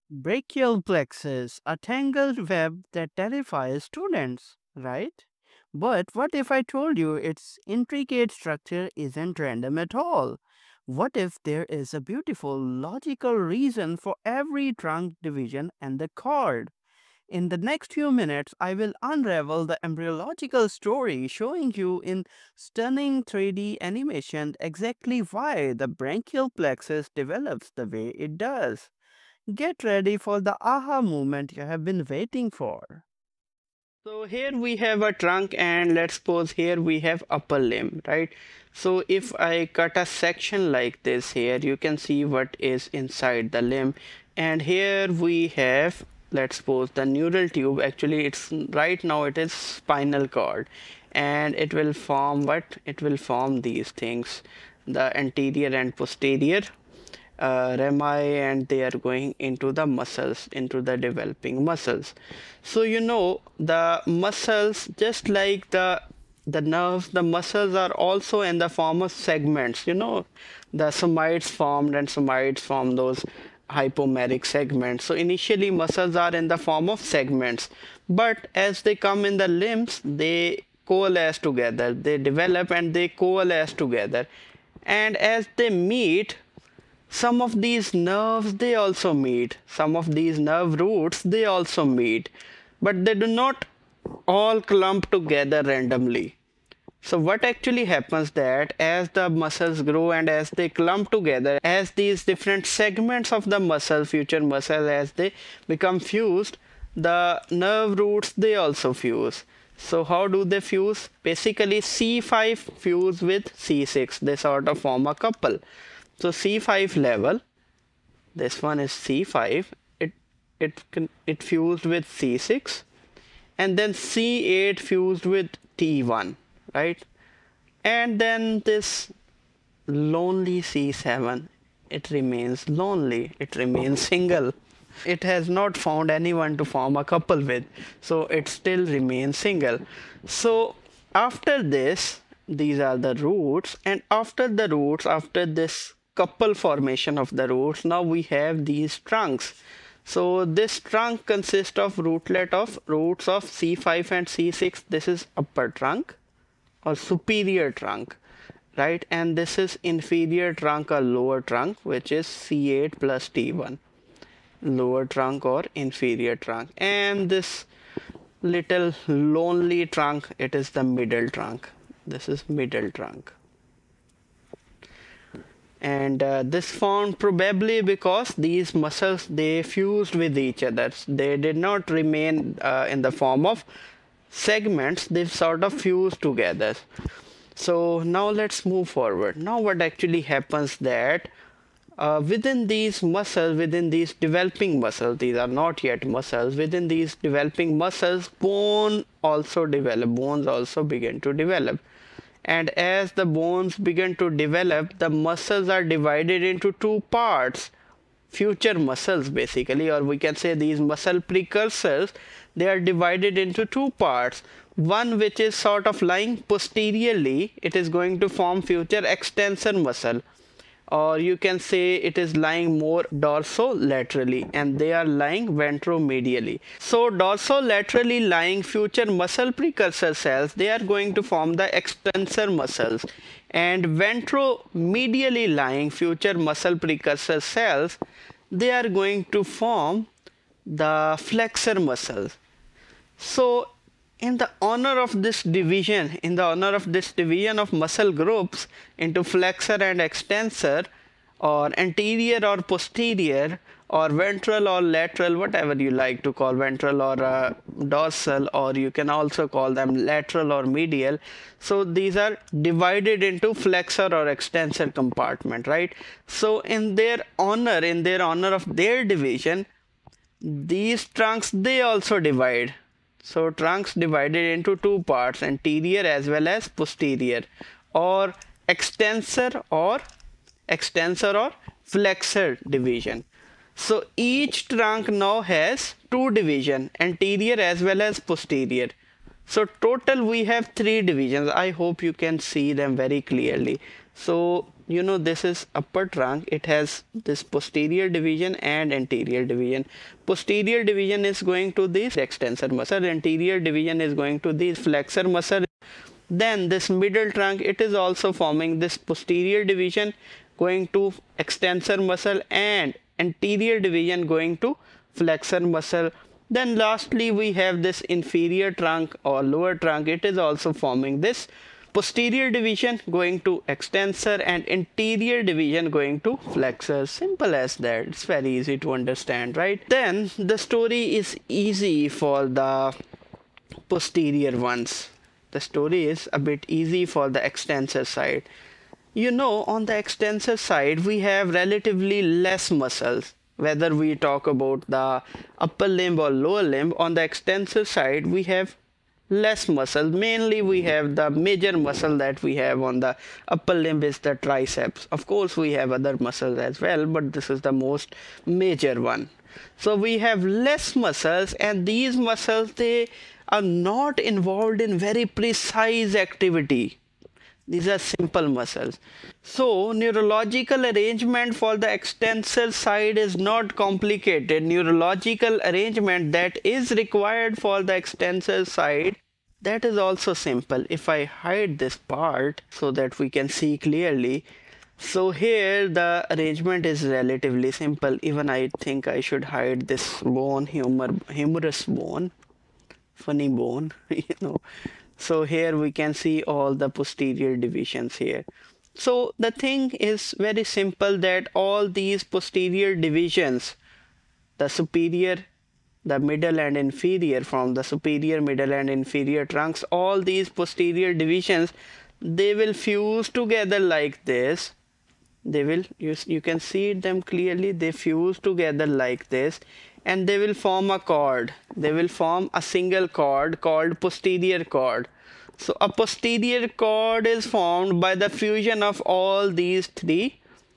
Brachial plexus, a tangled web that terrifies students, right? But what if I told you its intricate structure isn't random at all? What if there is a beautiful logical reason for every trunk division and the cord? In the next few minutes, I will unravel the embryological story, showing you in stunning 3D animation exactly why the brachial plexus develops the way it does. Get ready for the aha moment you have been waiting for. So here we have a trunk, and let's suppose here we have upper limb, right? So if I cut a section like this here, you can see what is inside the limb. And here we have, let's suppose, the neural tube. Actually, it's right now it is spinal cord, and it will form what? It will form these things, the anterior and posterior rami, and they are going into the muscles, into the developing muscles. So the muscles, just like the nerves, the muscles are also in the form of segments. The somites formed, and somites form those hypomeric segments. So initially muscles are in the form of segments, but as they come in the limbs, they coalesce together, they develop and they coalesce together, and as they meet, some of these nerves they also meet, some of these nerve roots they also meet, but they do not all clump together randomly. So what actually happens that as the muscles grow and as they clump together, as these different segments of the muscle, future muscle, as they become fused, the nerve roots they also fuse. So how do they fuse? Basically C5 fuse with C6, they sort of form a couple. So C5 level, this one is C5, it fused with C6, and then C8 fused with T1, right? And then this lonely C7, it remains lonely, it remains single. It has not found anyone to form a couple with, so it still remains single. So after this, these are the roots, and after the roots, after this couple formation of the roots, now we have these trunks. So this trunk consists of rootlet of roots of C5 and C6. This is upper trunk or superior trunk, right? And this is inferior trunk or lower trunk, which is C8 plus T1, lower trunk or inferior trunk. And this little lonely trunk, it is the middle trunk. This is middle trunk. And this found probably because these muscles they fused with each other, they did not remain in the form of segments, they sort of fused together. So now let's move forward. Now what actually happens that within these muscles, within these developing muscles, these are not yet muscles, within these developing muscles, bones also begin to develop. And as the bones begin to develop, the muscles are divided into two parts, future muscles basically, or we can say these muscle precursors, they are divided into two parts. One which is sort of lying posteriorly, it is going to form future extensor muscle, or you can say it is lying more dorsolaterally, and they are lying ventromedially. So dorsolaterally lying future muscle precursor cells, they are going to form the extensor muscles, and ventromedially lying future muscle precursor cells, they are going to form the flexor muscles. So in the honor of this division, in the honor of this division of muscle groups into flexor and extensor, or anterior or posterior, or ventral or lateral, whatever you like to call, ventral or dorsal, or you can also call them lateral or medial. So these are divided into flexor or extensor compartment, right? So in their honor of their division, these trunks they also divide. So trunks divided into two parts, anterior as well as posterior, or extensor or flexor division. So each trunk now has two division, anterior as well as posterior. So total we have three divisions. I hope you can see them very clearly. So you know, this is upper trunk. It has this posterior division and anterior division. Posterior division is going to this extensor muscle, anterior division is going to this flexor muscle. Then this middle trunk, it is also forming this posterior division going to extensor muscle and anterior division going to flexor muscle. Then lastly we have this inferior trunk or lower trunk. It is also forming this posterior division going to extensor and anterior division going to flexor. Simple as that. It's very easy to understand, right? Then the story is easy for the posterior ones. The story is a bit easy for the extensor side. You know, on the extensor side we have relatively less muscles. Whether we talk about the upper limb or lower limb, on the extensor side we have less muscle. Mainly we have the major muscle that we have on the upper limb is the triceps. Of course we have other muscles as well, but this is the most major one. So we have less muscles, and these muscles, they are not involved in very precise activity. These are simple muscles. So neurological arrangement for the extensor side is not complicated. Neurological arrangement that is required for the extensor side, that is also simple. If I hide this part so that we can see clearly, so here the arrangement is relatively simple. Even I think I should hide this bone, humerus bone, funny bone, you know. So here we can see all the posterior divisions here. So the thing is very simple, that all these posterior divisions, the superior, the middle and inferior, from the superior, middle and inferior trunks, all these posterior divisions, they will fuse together like this. They will, you can see them clearly, they fuse together like this, and they will form a cord. They will form a single cord called posterior cord. So a posterior cord is formed by the fusion of all these three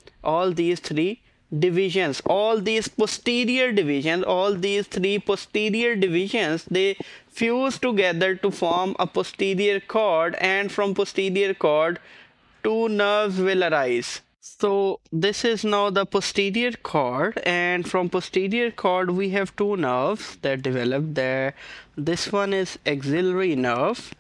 divisions, all these posterior divisions, all these three posterior divisions, they fuse together to form a posterior cord, and from posterior cord two nerves will arise. So this is now the posterior cord, and from posterior cord we have two nerves that develop there. This one is axillary nerve,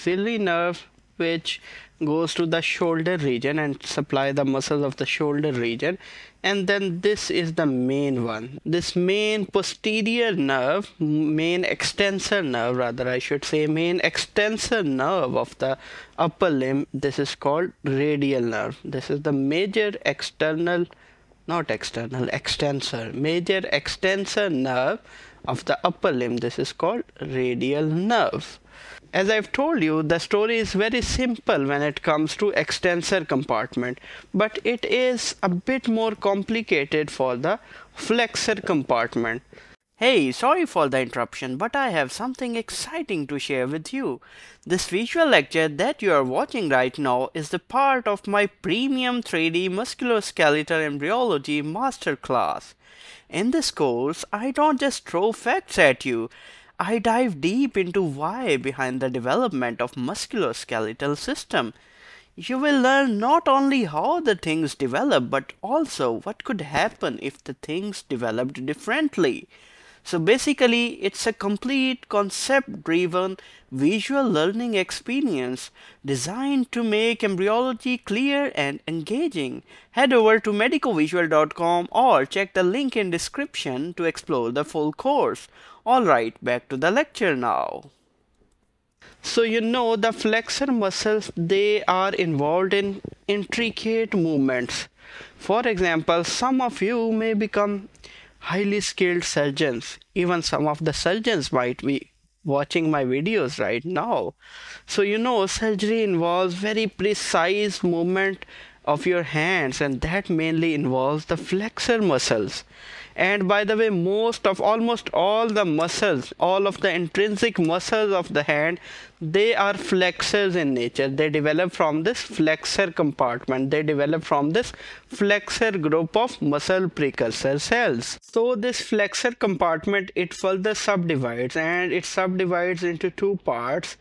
which goes to the shoulder region and supply the muscles of the shoulder region. And then this is the main one, this main posterior nerve, main extensor nerve rather I should say, main extensor nerve of the upper limb. This is called radial nerve. This is the major external, not external, extensor, major extensor nerve of the upper limb. This is called radial nerve. As I've told you, the story is very simple when it comes to extensor compartment, but it is a bit more complicated for the flexor compartment. Hey, sorry for the interruption, but I have something exciting to share with you. This visual lecture that you are watching right now is the part of my premium 3D musculoskeletal embryology masterclass. In this course, I don't just throw facts at you. I dive deep into why behind the development of musculoskeletal system. You will learn not only how the things develop, but also what could happen if the things developed differently. So basically, it's a complete concept-driven visual learning experience designed to make embryology clear and engaging. Head over to MedicoVisual.com or check the link in description to explore the full course. Alright, back to the lecture now. So you know, the flexor muscles, they are involved in intricate movements. For example, some of you may become highly skilled surgeons. Even some of the surgeons might be watching my videos right now. So you know, surgery involves very precise movement of your hands, and that mainly involves the flexor muscles. And by the way, almost all the muscles, all of the intrinsic muscles of the hand, they are flexors in nature. They develop from this flexor compartment. They develop from this flexor group of muscle precursor cells. So this flexor compartment, it further subdivides, and it subdivides into two parts.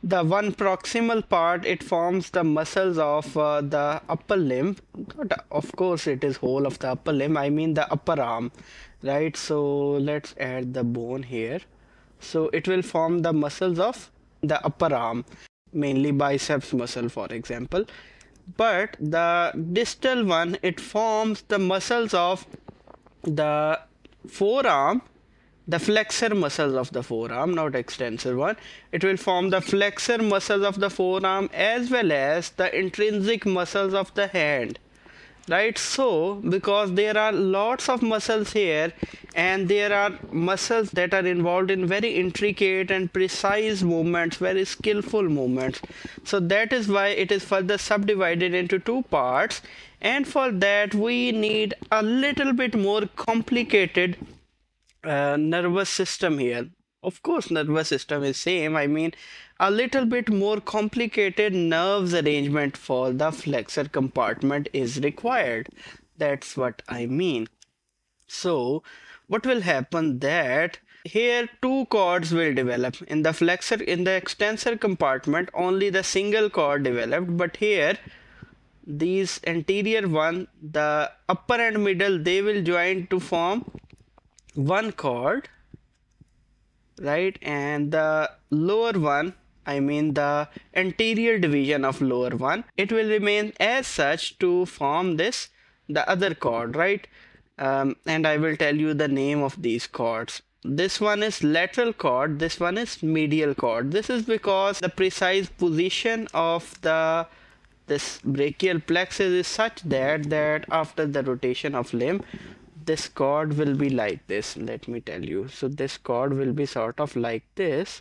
The one proximal part, it forms the muscles of the upper limb. Of course, it is whole of the upper limb. I mean the upper arm, right? So let's add the bone here. So it will form the muscles of the upper arm, mainly biceps muscle, for example. But the distal one, it forms the muscles of the forearm, the flexor muscles of the forearm, not extensor one. It will form the flexor muscles of the forearm as well as the intrinsic muscles of the hand, right? So because there are lots of muscles here, and there are muscles that are involved in very intricate and precise movements, very skillful movements, so that is why it is further subdivided into two parts. And for that we need a little bit more complicated nervous system here. Of course nervous system is same, I mean a little bit more complicated nerves arrangement for the flexor compartment is required. That's what I mean. So what will happen that here two cords will develop. In the flexor, in the extensor compartment, only the single cord developed, but here these anterior one, the upper and middle, they will join to form one cord, right? And the lower one, I mean the anterior division of lower one, it will remain as such to form this, the other cord, right? And I will tell you the name of these cords. This one is lateral cord, this one is medial cord. This is because the precise position of the this brachial plexus is such that after the rotation of limb, this cord will be like this. Let me tell you. So this cord will be sort of like this,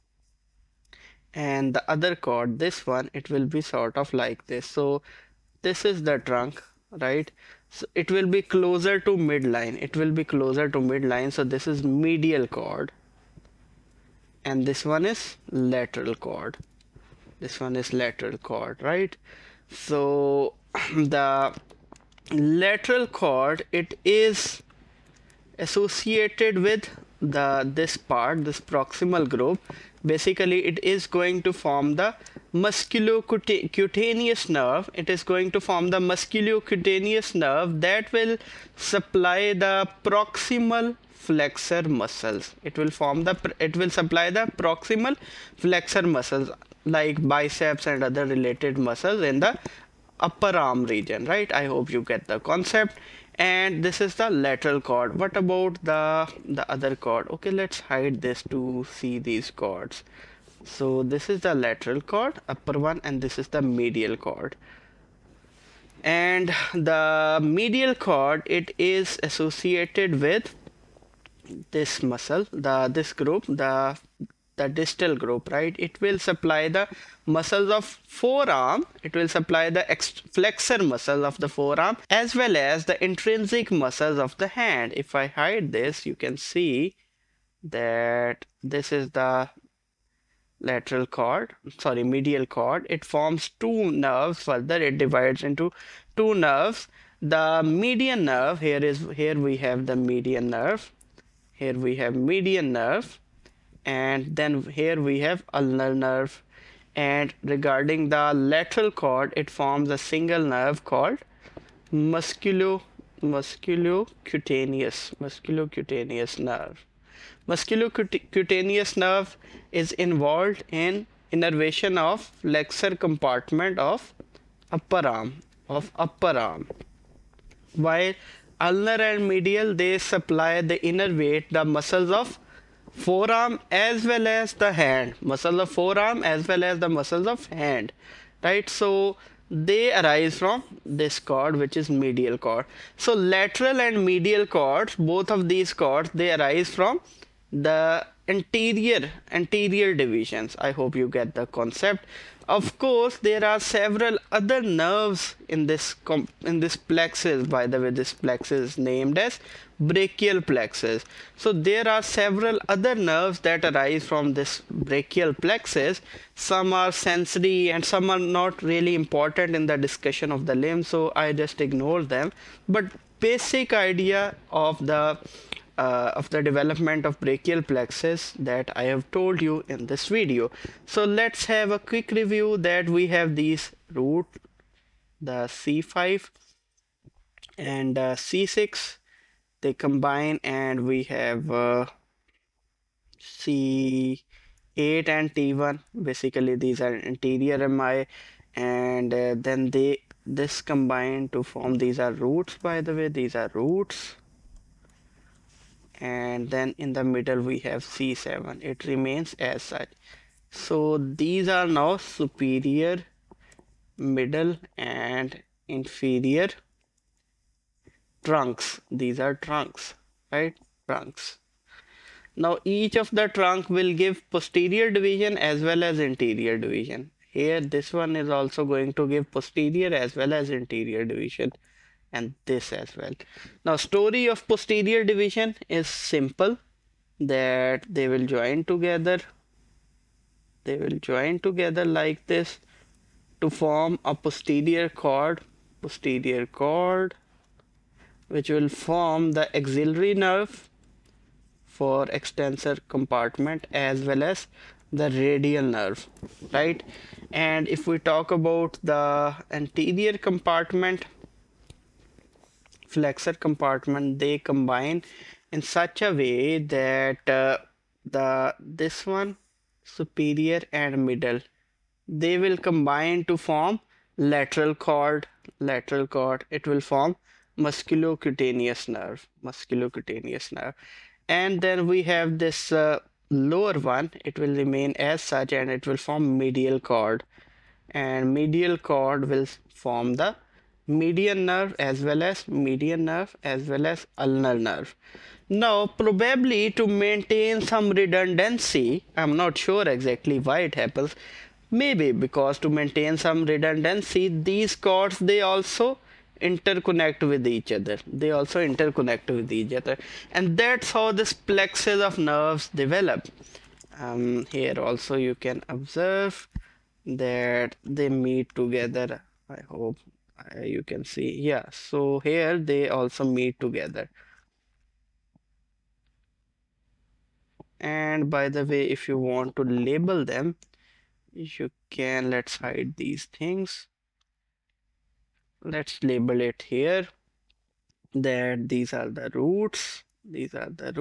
and the other cord, this one, it will be sort of like this. So this is the trunk, right? So it will be closer to midline. It will be closer to midline. So this is medial cord, and this one is lateral cord. This one is lateral cord, right? So the lateral cord, it is associated with this part, this proximal group. Basically it is going to form the musculocutaneous nerve. It is going to form the musculocutaneous nerve that will supply the proximal flexor muscles. It will supply the proximal flexor muscles like biceps and other related muscles in the upper arm region, right? I hope you get the concept. And this is the lateral cord. What about the other cord? Okay, let's hide this to see these cords. So this is the lateral cord, upper one, and this is the medial cord. And the medial cord, it is associated with this muscle, this group, the distal group, right? It will supply the muscles of forearm. It will supply the flexor muscle of the forearm as well as the intrinsic muscles of the hand. If I hide this, you can see that this is the lateral cord, sorry, medial cord. It forms two nerves. Further it divides into two nerves. The median nerve, here we have the median nerve, here we have median nerve, and then here we have ulnar nerve. And regarding the lateral cord, it forms a single nerve called musculocutaneous nerve. Musculocutaneous nerve is involved in innervation of flexor compartment of upper arm, while ulnar and medial, they supply, they innervate the muscles of forearm as well as the hand, muscles of forearm as well as the muscles of hand, right? So they arise from this cord, which is medial cord. So lateral and medial cords, both of these cords, they arise from the anterior divisions. I hope you get the concept. Of course, there are several other nerves in this plexus. By the way, this plexus is named as brachial plexus. So there are several other nerves that arise from this brachial plexus. Some are sensory and some are not really important in the discussion of the limb, so I just ignore them. But basic idea of the of the development of brachial plexus that I have told you in this video. So let's have a quick review that we have these root, the C5 and C6, they combine, and we have C8 and T1. Basically these are anterior MI, and then this combine to form, these are roots, by the way, these are roots. And then in the middle we have C7, it remains as such. So these are now superior, middle and inferior trunks. These are trunks, right? Trunks. Now each of the trunk will give posterior division as well as interior division. Here this one is also going to give posterior as well as interior division, and this as well. Now story of posterior division is simple, that they will join together. They will join together like this to form a posterior cord, which will form the axillary nerve for extensor compartment as well as the radial nerve, right? And if we talk about the anterior compartment, flexor compartment, they combine in such a way that this one, superior and middle, they will combine to form lateral cord. It will form musculocutaneous nerve. And then we have this lower one, it will remain as such, and it will form medial cord, and medial cord will form the median nerve as well as ulnar nerve. Now probably to maintain some redundancy, I'm not sure exactly why it happens, maybe because to maintain some redundancy, these cords, they also interconnect with each other. And that's how this plexus of nerves develop. Here also you can observe that they meet together. I hope you can see. Yeah, so here they also meet together. And by the way, if you want to label them, you can, let's hide these things. Let's label it here, that these are the roots. These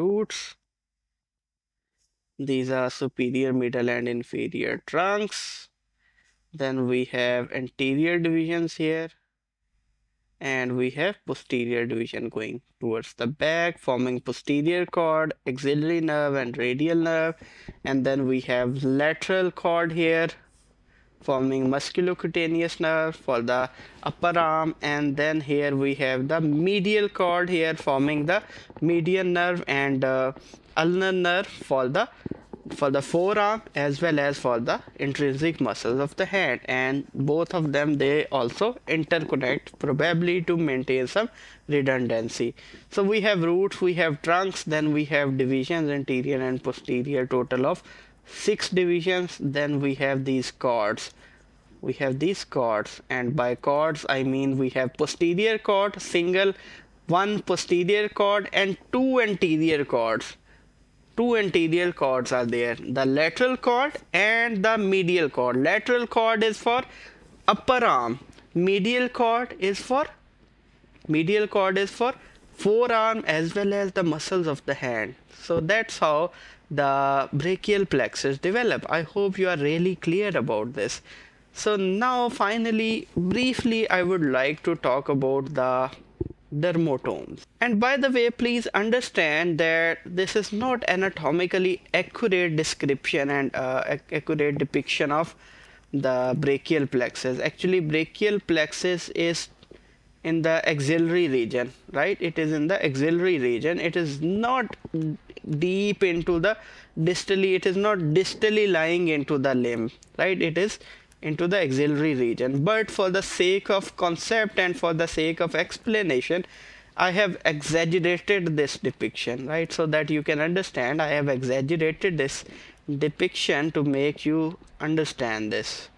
are superior, middle and inferior trunks. Then we have anterior divisions here, and we have posterior division going towards the back, forming posterior cord, axillary nerve and radial nerve. And then we have lateral cord here, forming musculocutaneous nerve for the upper arm. And then here we have the medial cord here, forming the median nerve and ulnar nerve for the forearm as well as for the intrinsic muscles of the hand. And both of them, they also interconnect, probably to maintain some redundancy. So we have roots, we have trunks, then we have divisions, anterior and posterior, total of 6 divisions. Then we have these cords. And by cords I mean we have posterior cord, single, one posterior cord and two anterior cords. Two anterior cords are there, the lateral cord and the medial cord. Lateral cord is for upper arm, medial cord is for forearm as well as the muscles of the hand. So that's how the brachial plexus develop. I hope you are really clear about this. So now finally, briefly, I would like to talk about the dermatomes. And by the way, please understand that this is not anatomically accurate description and accurate depiction of the brachial plexus. Actually, brachial plexus is in the axillary region, right? It is in the axillary region. It is not deep into the distally, it is not distally lying into the limb, right? It is into the axillary region. But for the sake of concept and for the sake of explanation, I have exaggerated this depiction, right? So that you can understand, I have exaggerated this depiction to make you understand this.